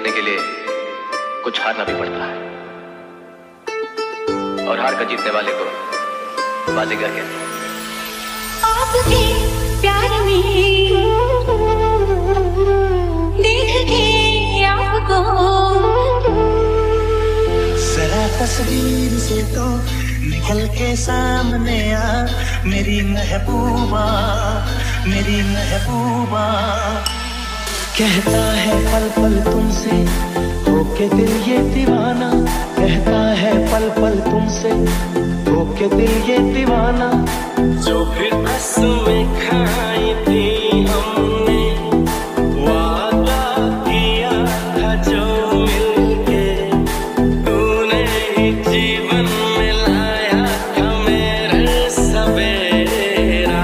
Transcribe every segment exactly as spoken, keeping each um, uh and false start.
जीतने के लिए कुछ हारना भी पड़ता है, और हार कर जीतने वाले को बाजीगर कहते हैं। आपके प्यार में देख के आपको जरा तस्वीर से तो निकल के सामने आ, मेरी महबूबा मेरी महबूबा। कहता है पल पल तुमसे होके दिल ये दीवाना, कहता है पल पल तुमसे होके दिल ये दीवाना। जो फिर कसमें खाई थी हमने, वादा किया था जो मिलके, तूने ही जीवन में लाया था मेरे सवेरा।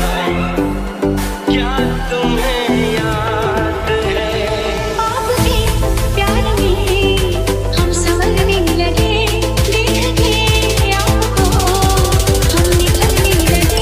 क्या तुम्हें याद है आपके प्यार में हम संवरने लगे, देख के आपको हम निकलने लगे।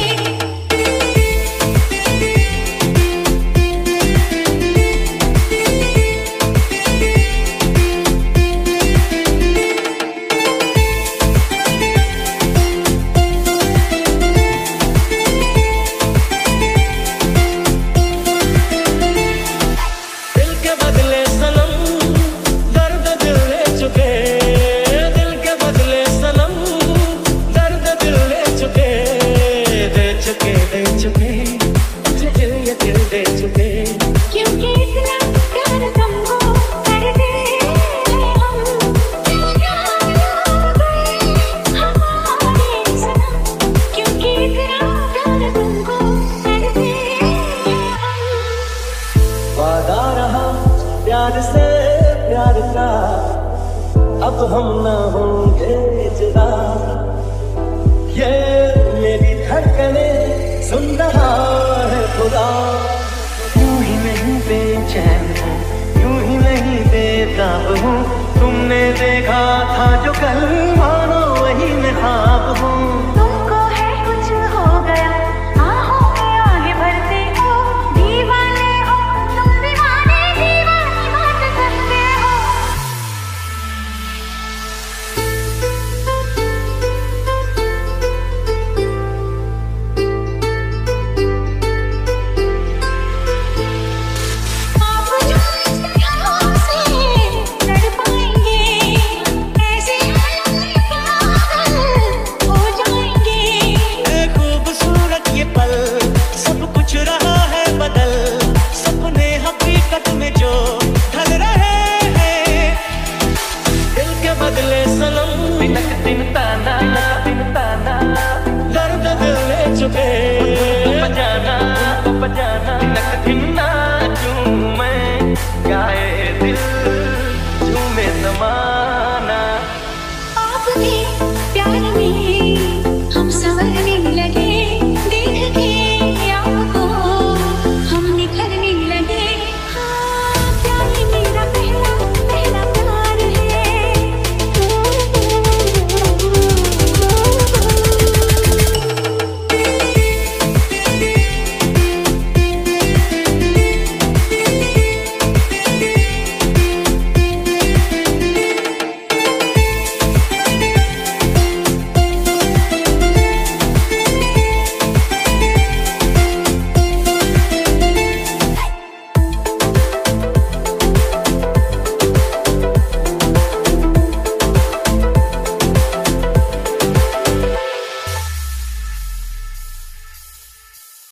दिल के बदले सनम दर्द दिल ले चुके, दिल के बदले सनम दर्द दिल ले चुके, दे चुके दे चुके मुझे दिल ये दिल दे चुके। क्योंकि इतना प्यार तुमको करते हम, क्या याद हमारे सनम। क्योंकि इतना प्यार तुमको करते हम। वादा रहा प्यार से प्यार का, अब हम न होंगे जुदा। ये मेरी धड़कने सुन रहा है खुदा। यूं ही नहीं बेचैन हूँ, यूं ही नहीं बेताब हूँ, तुमने देखा था जो कल